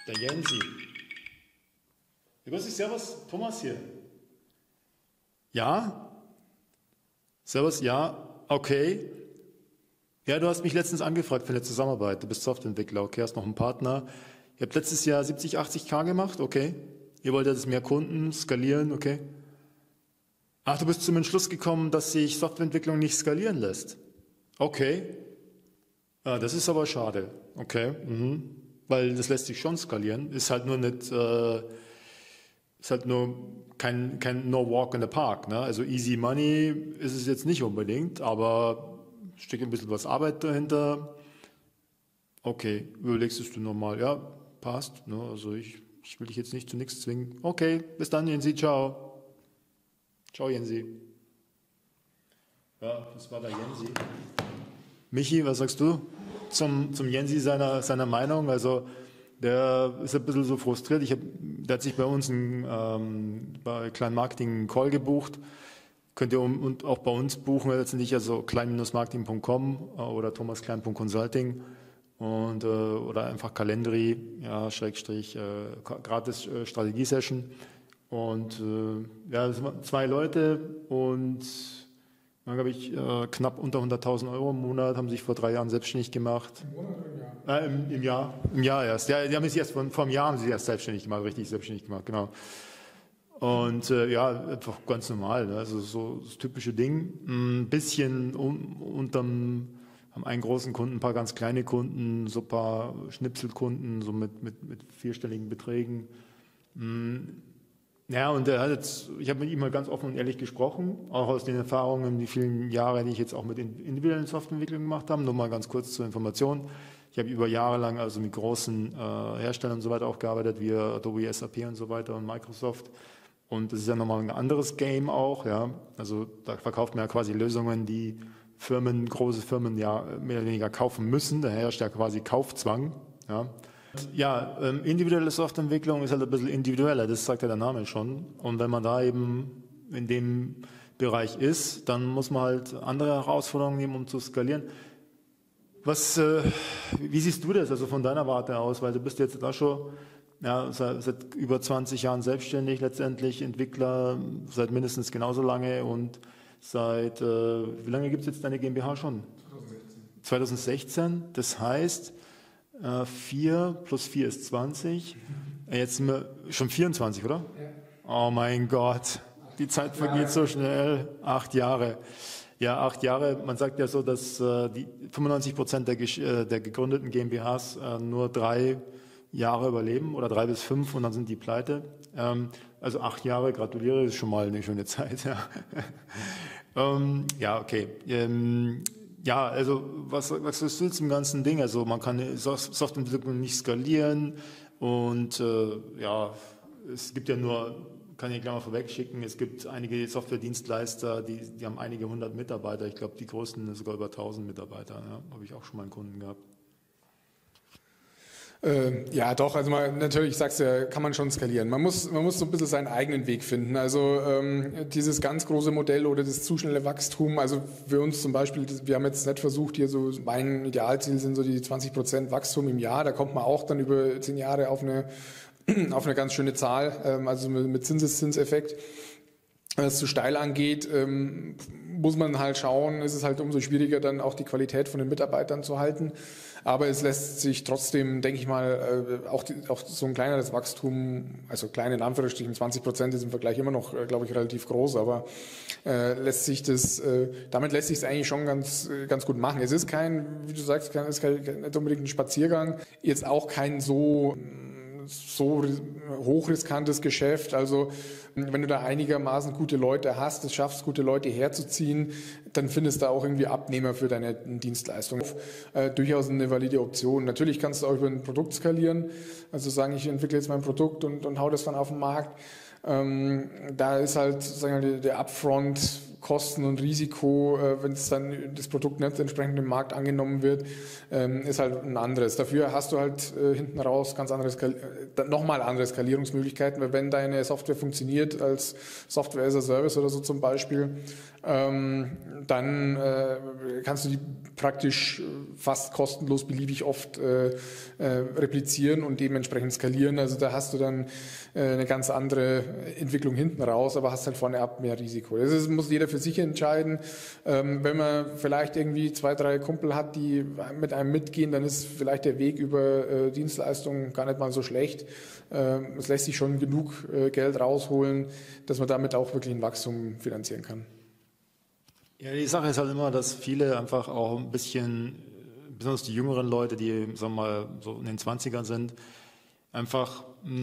Der Jensi. Grüß dich, servus, Thomas hier. Ja? Servus, ja, okay. Ja, du hast mich letztens angefragt für eine Zusammenarbeit. Du bist Softwareentwickler, okay, hast noch einen Partner. Ihr habt letztes Jahr 70, 80K gemacht, okay. Ihr wollt jetzt mehr Kunden skalieren, okay. Ach, du bist zum Entschluss gekommen, dass sich Softwareentwicklung nicht skalieren lässt. Okay. Ah, das ist aber schade, okay. Weil das lässt sich schon skalieren. Ist halt nur nicht, ist halt nur kein No Walk in the Park, ne? Also easy money ist es jetzt nicht unbedingt, aber steckt ein bisschen was Arbeit dahinter. Okay, überlegst du nochmal, ja, passt, ne? Also ich will dich jetzt nicht zu nichts zwingen. Okay, bis dann, Jensi, ciao. Ciao, Jensi. Ja, das war der Jensi. Michi, was sagst du zum Jensi seiner Meinung? Also der ist ein bisschen so frustriert. Der hat sich bei uns bei Klein Marketing einen Call gebucht. Könnt ihr und auch bei uns buchen, letztendlich also klein-marketing.com oder thomasklein.consulting und oder einfach Calendly, ja, gratis Strategie-Session. Und ja, das sind 2 Leute und dann glaube ich knapp unter 100.000 Euro im Monat, haben sich vor 3 Jahren selbstständig gemacht. Im Monat oder im Jahr? Im Jahr. Im Jahr erst. Ja, die haben sich erst vor einem Jahr haben sie erst selbstständig gemacht, richtig selbstständig gemacht, genau. Und ja, einfach ganz normal, ne? Also so das typische Ding. Ein bisschen haben einen großen Kunden, ein paar ganz kleine Kunden, so ein paar Schnipselkunden, so mit 4-stelligen Beträgen. Ja, und ich habe mit ihm mal ganz offen und ehrlich gesprochen, auch aus den Erfahrungen, die vielen Jahre, die ich jetzt auch mit individuellen Softwareentwicklungen gemacht habe. Nur mal ganz kurz zur Information. Ich habe über Jahre lang also mit großen Herstellern und so weiter auch gearbeitet, wie Adobe, SAP und so weiter und Microsoft. Und das ist ja nochmal ein anderes Game auch, ja. Also da verkauft man ja quasi Lösungen, die große Firmen ja mehr oder weniger kaufen müssen. Daher herrscht ja quasi Kaufzwang, ja. Ja, individuelle Softwareentwicklung ist halt ein bisschen individueller, das sagt ja der Name schon. Und wenn man da eben in dem Bereich ist, dann muss man halt andere Herausforderungen nehmen, um zu skalieren. Wie siehst du das also von deiner Warte aus? Weil du bist jetzt da schon seit über 20 Jahren selbstständig, letztendlich Entwickler, seit mindestens genauso lange und wie lange gibt es jetzt deine GmbH schon? 2016, das heißt 4 plus 4 ist 20, jetzt sind wir schon 24, oder? Ja. Oh mein Gott, die Zeit vergeht so schnell, 8 Jahre. Ja, 8 Jahre, man sagt ja so, dass die 95% der gegründeten GmbHs nur 3 Jahre überleben oder 3 bis 5 und dann sind die pleite. Also 8 Jahre, gratuliere, ist schon mal eine schöne Zeit. Ja, ja okay. Ja, also was sagst du zum ganzen Ding? Also man kann Softwareentwicklung nicht skalieren und ja, es gibt ja nur, kann ich gleich mal vorwegschicken, es gibt einige Softwaredienstleister, die haben einige 100 Mitarbeiter. Ich glaube, die größten sind sogar über 1000 Mitarbeiter. Ja, habe ich auch schon mal einen Kunden gehabt. Ja, doch, also natürlich, ich sag's ja, kann man schon skalieren. Man muss so ein bisschen seinen eigenen Weg finden. Also dieses ganz große Modell oder das zu schnelle Wachstum, also für uns zum Beispiel, wir haben jetzt nicht versucht, hier so, mein Idealziel sind so die 20% Wachstum im Jahr, da kommt man auch dann über 10 Jahre auf eine ganz schöne Zahl, also mit Zinseszinseffekt. Wenn es zu steil angeht, muss man halt schauen, ist es halt umso schwieriger, dann auch die Qualität von den Mitarbeitern zu halten. Aber es lässt sich trotzdem, denke ich mal, auch so ein kleineres Wachstum, also klein in Anführungsstrichen, 20% ist im Vergleich immer noch, glaube ich, relativ groß, aber damit lässt sich es eigentlich schon ganz gut machen. Es ist wie du sagst, nicht unbedingt ein Spaziergang, jetzt auch kein so hochriskantes Geschäft. Also wenn du da einigermaßen gute Leute hast, es schaffst, gute Leute herzuziehen, dann findest du auch irgendwie Abnehmer für deine Dienstleistung. Durchaus eine valide Option. Natürlich kannst du auch über ein Produkt skalieren, also sagen, ich entwickle jetzt mein Produkt und hau das dann auf den Markt. Da ist halt, sagen wir, der Upfront Kosten und Risiko, wenn es dann das Produkt nicht entsprechend im Markt angenommen wird, ist halt ein anderes. Dafür hast du halt hinten raus nochmal andere Skalierungsmöglichkeiten, weil wenn deine Software funktioniert als Software as a Service oder so zum Beispiel, dann kannst du die praktisch fast kostenlos beliebig oft replizieren und dementsprechend skalieren. Also da hast du dann eine ganz andere Entwicklung hinten raus, aber hast halt vorne ab mehr Risiko. Das muss jeder für sich entscheiden. Wenn man vielleicht irgendwie 2, 3 Kumpel hat, die mit einem mitgehen, dann ist vielleicht der Weg über Dienstleistungen gar nicht mal so schlecht. Es lässt sich schon genug Geld rausholen, dass man damit auch wirklich ein Wachstum finanzieren kann. Ja, die Sache ist halt immer, dass viele einfach auch ein bisschen, besonders die jüngeren Leute, die, sagen wir mal, so in den 20ern sind, einfach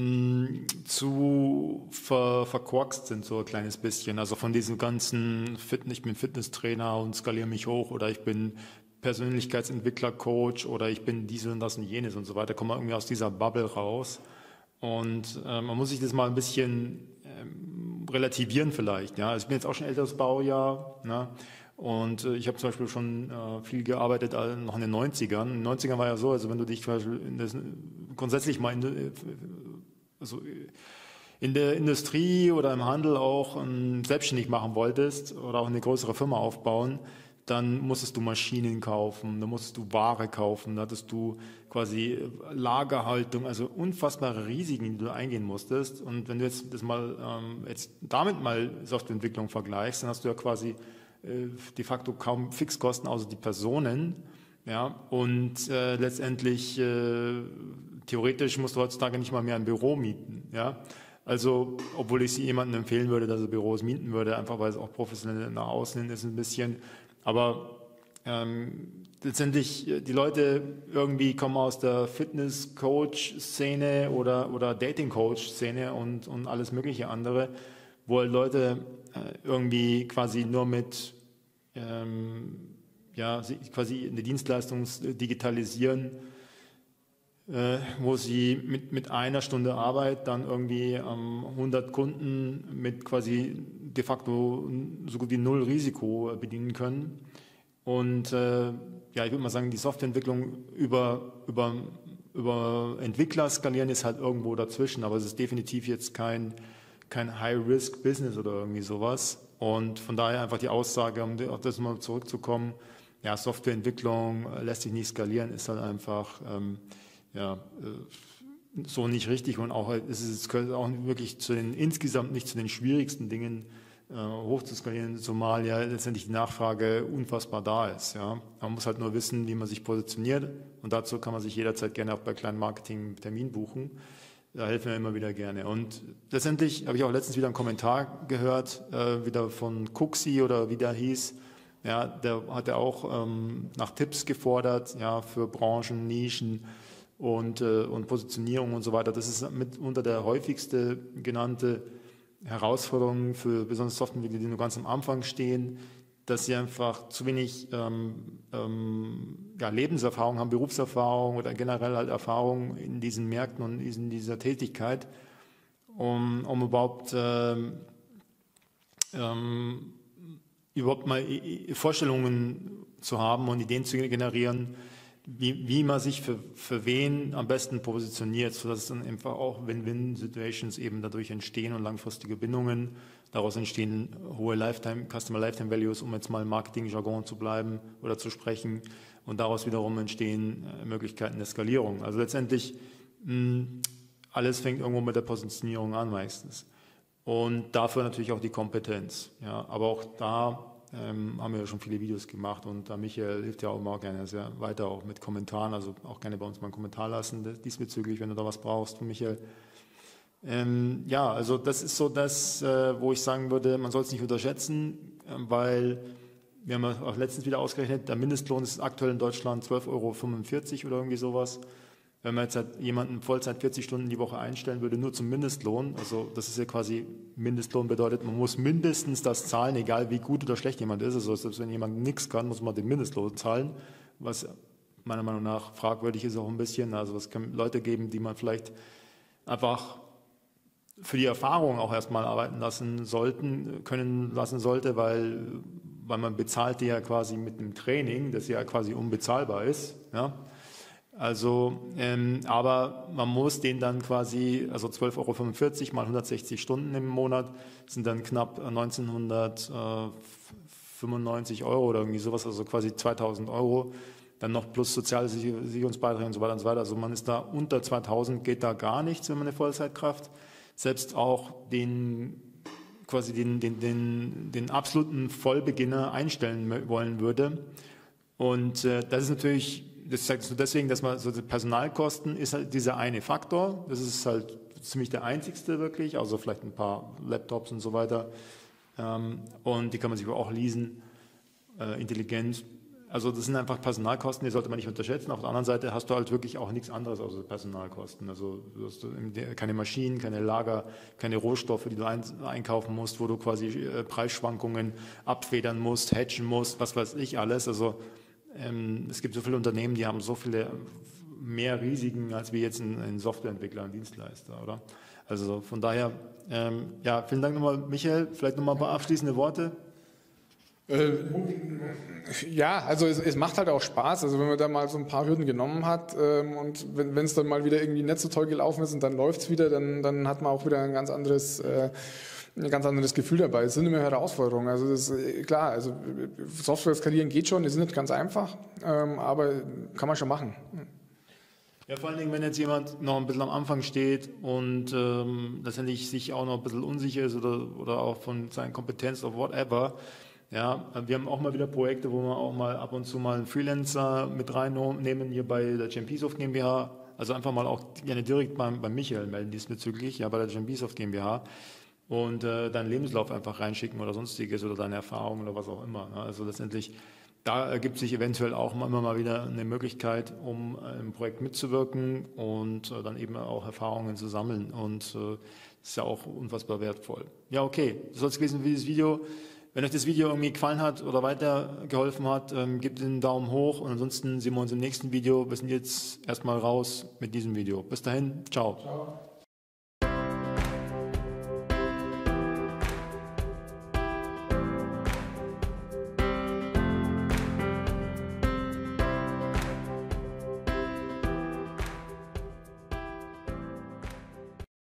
zu verkorkst sind, so ein kleines bisschen. Also von diesem ganzen ich bin Fitnesstrainer und skaliere mich hoch oder ich bin Persönlichkeitsentwickler, Coach oder ich bin dies und das und jenes und so weiter, kommt man irgendwie aus dieser Bubble raus. Und man muss sich das mal ein bisschen relativieren vielleicht. Ja, also ich bin jetzt auch schon älteres Baujahr, ne? Und ich habe zum Beispiel schon viel gearbeitet noch in den 90ern. In den 90ern war ja so, also wenn du dich zum Beispiel grundsätzlich mal in der Industrie oder im Handel auch selbstständig machen wolltest oder auch eine größere Firma aufbauen, dann musstest du Maschinen kaufen, dann musstest du Ware kaufen, dann hattest du quasi Lagerhaltung, also unfassbare Risiken, die du eingehen musstest. Und wenn du jetzt das mal jetzt damit mal Softwareentwicklung vergleichst, dann hast du ja quasi de facto kaum Fixkosten, außer die Personen. Ja, und letztendlich theoretisch musst du heutzutage nicht mal mehr ein Büro mieten. Ja, also obwohl ich jemandem empfehlen würde, dass er Büros mieten würde, einfach weil es auch professionell nach außen hin ist ein bisschen. Aber letztendlich, die Leute irgendwie kommen aus der Fitness-Coach-Szene oder Dating-Coach-Szene und alles mögliche andere, wo Leute irgendwie quasi nur mit, quasi eine Dienstleistung digitalisieren, wo sie mit einer Stunde Arbeit dann irgendwie 100 Kunden mit quasi de facto so gut wie null Risiko bedienen können. Und ich würde mal sagen, die Softwareentwicklung über Entwickler skalieren ist halt irgendwo dazwischen, aber es ist definitiv jetzt kein High-Risk-Business oder irgendwie sowas. Und von daher einfach die Aussage, um auf das mal zurückzukommen, ja, Softwareentwicklung lässt sich nicht skalieren, ist halt einfach so nicht richtig und auch es gehört auch wirklich insgesamt nicht zu den schwierigsten Dingen hochzuskalieren, zumal ja letztendlich die Nachfrage unfassbar da ist. Ja. Man muss halt nur wissen, wie man sich positioniert und dazu kann man sich jederzeit gerne auch bei kleinen Marketing-Terminen buchen. Da helfen wir immer wieder gerne. Und letztendlich habe ich auch letztens wieder einen Kommentar gehört, wieder von Cooksey oder wie der hieß. Ja, der hat ja auch nach Tipps gefordert, ja, für Branchen, Nischen und Positionierung und so weiter. Das ist mitunter der häufigste genannte Herausforderung für besonders Softwareentwickler, die nur ganz am Anfang stehen, dass sie einfach zu wenig Lebenserfahrung haben, Berufserfahrung oder generell halt Erfahrung in diesen Märkten und in dieser Tätigkeit, um überhaupt mal Vorstellungen zu haben und Ideen zu generieren, wie man sich für wen am besten positioniert, sodass dann einfach auch Win-Win-Situations eben dadurch entstehen und langfristige Bindungen. Daraus entstehen hohe Customer Lifetime Values, um jetzt mal im Marketing-Jargon zu bleiben oder zu sprechen. Und daraus wiederum entstehen Möglichkeiten der Skalierung. Also letztendlich, alles fängt irgendwo mit der Positionierung an meistens. Und dafür natürlich auch die Kompetenz. Ja, aber auch da haben wir ja schon viele Videos gemacht und Michael hilft ja auch immer gerne sehr weiter auch mit Kommentaren, also auch gerne bei uns mal einen Kommentar lassen diesbezüglich, wenn du da was brauchst von Michael. Also das ist so das, wo ich sagen würde, man soll es nicht unterschätzen, weil wir haben ja auch letztens wieder ausgerechnet, der Mindestlohn ist aktuell in Deutschland 12,45 € oder irgendwie sowas. Wenn man jetzt halt jemanden Vollzeit 40 Stunden die Woche einstellen würde, nur zum Mindestlohn, also das ist ja quasi, Mindestlohn bedeutet, man muss mindestens das zahlen, egal wie gut oder schlecht jemand ist. Also selbst wenn jemand nichts kann, muss man den Mindestlohn zahlen, was meiner Meinung nach fragwürdig ist auch ein bisschen. Also es kann Leute geben, die man vielleicht einfach für die Erfahrung auch erstmal arbeiten können lassen sollte, weil man bezahlt die ja quasi mit dem Training, das ja quasi unbezahlbar ist. Ja? Also, aber man muss den dann quasi, also 12,45 € mal 160 Stunden im Monat sind dann knapp 1995 € oder irgendwie sowas, also quasi 2000 €. Dann noch plus Sozialsicherungsbeiträge und so weiter und so weiter. Also man ist da unter 2000, geht da gar nichts, wenn man eine Vollzeitkraft, selbst auch den absoluten Vollbeginner einstellen wollen würde. Und das ist natürlich, das zeigt nur deswegen, dass man so die Personalkosten ist halt dieser eine Faktor. Das ist halt ziemlich der einzigste wirklich, also vielleicht ein paar Laptops und so weiter. Und die kann man sich auch leasen, intelligent. Also das sind einfach Personalkosten, die sollte man nicht unterschätzen. Auf der anderen Seite hast du halt wirklich auch nichts anderes außer Personalkosten. Also du hast keine Maschinen, keine Lager, keine Rohstoffe, die du einkaufen musst, wo du quasi Preisschwankungen abfedern musst, hedgen musst, was weiß ich alles. Also es gibt so viele Unternehmen, die haben so viele mehr Risiken als wir jetzt ein Softwareentwickler und Dienstleister, oder? Also von daher, ja, vielen Dank nochmal, Michael. Vielleicht nochmal ein paar abschließende Worte. Ja, also es macht halt auch Spaß, also wenn man da mal so ein paar Hürden genommen hat und wenn es dann mal wieder irgendwie nicht so toll gelaufen ist und dann läuft es wieder, dann hat man auch wieder ein ganz anderes Gefühl dabei. Es sind immer Herausforderungen, also das ist klar, also Software skalieren geht schon, ist nicht ganz einfach, aber kann man schon machen. Ja, vor allen Dingen, wenn jetzt jemand noch ein bisschen am Anfang steht und letztendlich sich auch noch ein bisschen unsicher ist oder auch von seinen Kompetenzen oder whatever. Ja, wir haben auch mal wieder Projekte, wo wir auch mal ab und zu mal einen Freelancer mit reinnehmen, hier bei der Champisoft GmbH. Also einfach mal auch gerne direkt beim Michael melden diesbezüglich, ja, bei der Champisoft GmbH. Und deinen Lebenslauf einfach reinschicken oder sonstiges oder deine Erfahrungen oder was auch immer. Ne? Also letztendlich, da ergibt sich eventuell auch immer mal wieder eine Möglichkeit, um im Projekt mitzuwirken und dann eben auch Erfahrungen zu sammeln. Und das ist ja auch unfassbar wertvoll. Ja, okay, das soll es gewesen für dieses Video. Wenn euch das Video irgendwie gefallen hat oder weitergeholfen hat, gebt einen Daumen hoch und ansonsten sehen wir uns im nächsten Video. Wir sind jetzt erstmal raus mit diesem Video. Bis dahin, ciao. Ciao.